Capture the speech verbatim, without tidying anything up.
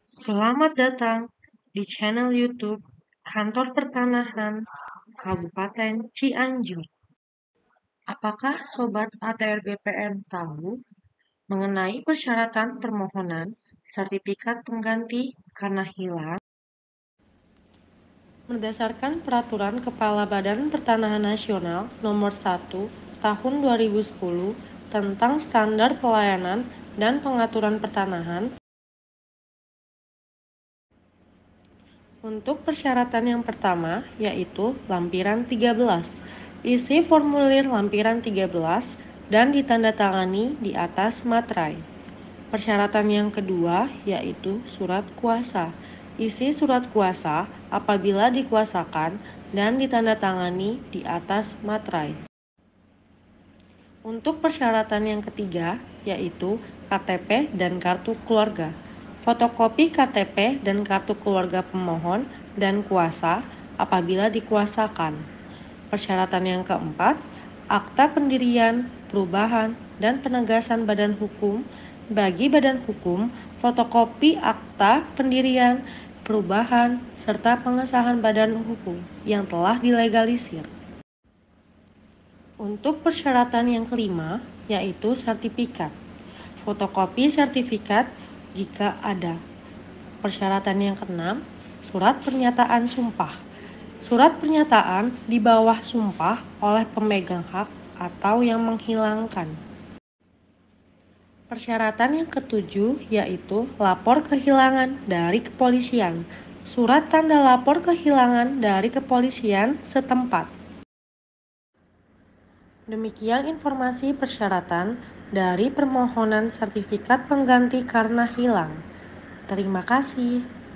Selamat datang di channel YouTube Kantor Pertanahan Kabupaten Cianjur. Apakah Sobat A T R B P N tahu mengenai persyaratan permohonan sertifikat pengganti karena hilang? Berdasarkan Peraturan Kepala Badan Pertanahan Nasional Nomor satu Tahun dua ribu sepuluh tentang Standar Pelayanan dan Pengaturan Pertanahan, untuk persyaratan yang pertama, yaitu lampiran tiga belas. Isi formulir lampiran tiga belas dan ditandatangani di atas materai. Persyaratan yang kedua, yaitu surat kuasa. Isi surat kuasa apabila dikuasakan dan ditandatangani di atas materai. Untuk persyaratan yang ketiga, yaitu K T P dan kartu keluarga. Fotokopi K T P dan kartu keluarga pemohon dan kuasa apabila dikuasakan. Persyaratan yang keempat, akta pendirian, perubahan, dan penegasan badan hukum. Bagi badan hukum, fotokopi akta pendirian, perubahan, serta pengesahan badan hukum yang telah dilegalisir. Untuk persyaratan yang kelima, yaitu sertifikat. Fotokopi sertifikat jika ada. Persyaratan yang keenam, surat pernyataan sumpah. Surat pernyataan di bawah sumpah oleh pemegang hak atau yang menghilangkan. Persyaratan yang ketujuh yaitu lapor kehilangan dari kepolisian. Surat tanda lapor kehilangan dari kepolisian setempat. Demikian informasi persyaratan dari permohonan sertifikat pengganti karena hilang. Terima kasih.